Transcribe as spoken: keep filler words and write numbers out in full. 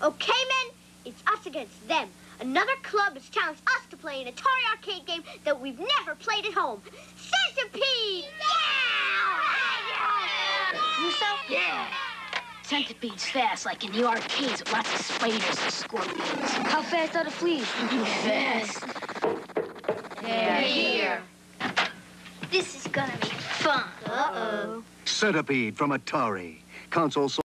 Okay, men, it's us against them. Another club has challenged us to play an Atari arcade game that we've never played at home. Centipede! Yeah! Russo? Yeah. Centipede's fast, like in the arcades, with lots of spiders and scorpions. How fast are the fleas? Fast. Yeah, here. This is gonna be fun. Uh-oh. Centipede from Atari. Console